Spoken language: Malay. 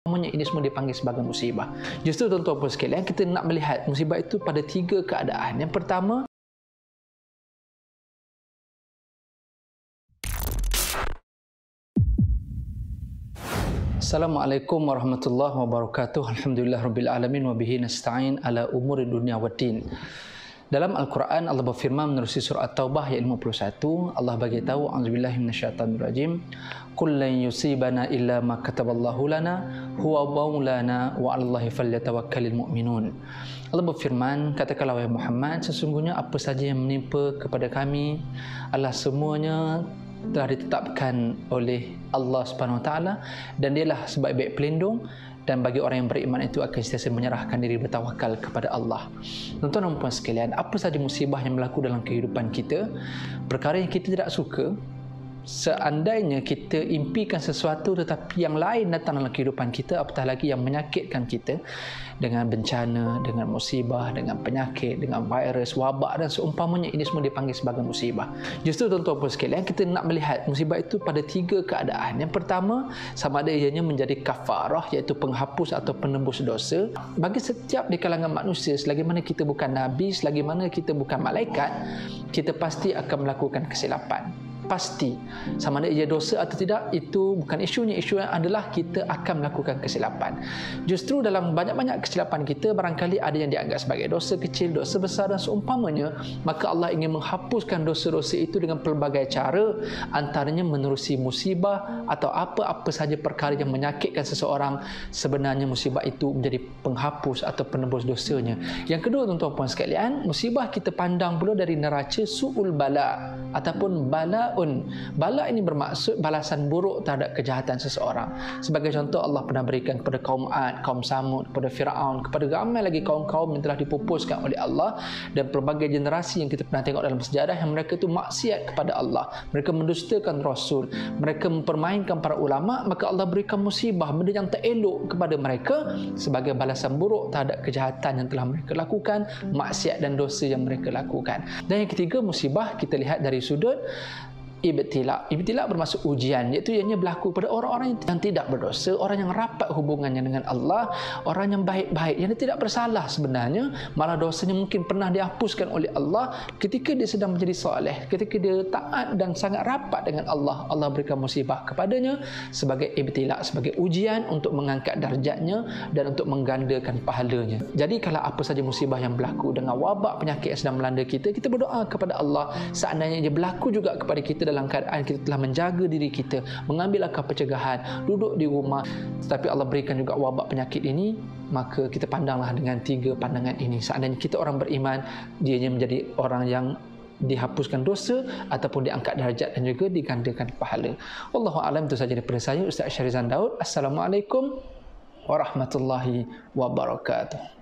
Semuanya ini semua dipanggil sebagai musibah. Justru tuan-tuan sekalian, kita nak melihat musibah itu pada 3 keadaan. Yang pertama, Assalamualaikum warahmatullahi wabarakatuh. Alhamdulillah rabbil alamin wa bihi nasta'in ala umuri dunya waddin. Dalam Al-Quran Allah berfirman menerusi surah At-Taubah ayat 51, Allah bagi tahu, a'udzubillahi minasyaitonir rajim, qul lan yusibana illa ma kataballahu lana huwa maulana wa 'alallahi falyatawakkalul mu'minun. Allah berfirman, katakanlah wahai Muhammad, sesungguhnya apa saja yang menimpa kepada kami adalah semuanya telah ditetapkan oleh Allah Subhanahu Wa Taala, dan dialah sebaik-baik pelindung, dan bagi orang yang beriman itu akan sentiasa menyerahkan diri, bertawakal kepada Allah. Tuan-tuan dan puan sekalian, apa saja musibah yang berlaku dalam kehidupan kita, perkara yang kita tidak suka, seandainya kita impikan sesuatu tetapi yang lain datang dalam kehidupan kita, apatah lagi yang menyakitkan kita dengan bencana, dengan musibah, dengan penyakit, dengan virus, wabak dan seumpamanya, ini semua dipanggil sebagai musibah. Justru tuan-tuan dan sekalian, kita nak melihat musibah itu pada 3 keadaan. Yang pertama, sama ada ianya menjadi kafarah, iaitu penghapus atau penembus dosa bagi setiap di kalangan manusia. Selagi mana kita bukan nabi, selagi mana kita bukan malaikat, kita pasti akan melakukan kesilapan. Pasti, sama ada ia dosa atau tidak, itu bukan isunya. Isunya adalah kita akan melakukan kesilapan. Justru dalam banyak-banyak kesilapan kita, barangkali ada yang dianggap sebagai dosa kecil, dosa besar dan seumpamanya, maka Allah ingin menghapuskan dosa-dosa itu dengan pelbagai cara, antaranya menerusi musibah atau apa-apa sahaja perkara yang menyakitkan seseorang. Sebenarnya musibah itu menjadi penghapus atau penebus dosanya. Yang kedua, tuan-tuan puan sekalian, musibah kita pandang pula dari neraca su'ul bala ataupun bala. Bala ini bermaksud balasan buruk terhadap kejahatan seseorang. Sebagai contoh, Allah pernah berikan kepada kaum Ad, kaum Samud, kepada Fir'aun, kepada ramai lagi kaum-kaum yang telah dipupuskan oleh Allah, dan pelbagai generasi yang kita pernah tengok dalam sejarah yang mereka itu maksiat kepada Allah, mereka mendustakan Rasul, mereka mempermainkan para ulama, maka Allah berikan musibah, benda yang tak elok kepada mereka sebagai balasan buruk terhadap kejahatan yang telah mereka lakukan, maksiat dan dosa yang mereka lakukan. Dan yang ketiga, musibah kita lihat dari sudut ibtila. Ibtila bermaksud ujian, iaitu ianya berlaku pada orang-orang yang tidak berdosa, orang yang rapat hubungannya dengan Allah, orang yang baik-baik, yang tidak bersalah sebenarnya, malah dosanya mungkin pernah dihapuskan oleh Allah ketika dia sedang menjadi soleh, ketika dia taat dan sangat rapat dengan Allah. Allah berikan musibah kepadanya sebagai ibtila, sebagai ujian untuk mengangkat darjatnya dan untuk menggandakan pahalanya. Jadi kalau apa saja musibah yang berlaku dengan wabak, penyakit yang sedang melanda kita, kita berdoa kepada Allah, seandainya dia berlaku juga kepada kita dalam keadaan kita telah menjaga diri kita, mengambil langkah pencegahan, duduk di rumah, tetapi Allah berikan juga wabak penyakit ini, maka kita pandanglah dengan 3 pandangan ini. Seandainya kita orang beriman, dianya menjadi orang yang dihapuskan dosa ataupun diangkat darjat dan juga digandakan pahala. Wallahu a'lam. Itu saja daripada saya, Ustaz Syarizan Daud. Assalamualaikum warahmatullahi wabarakatuh.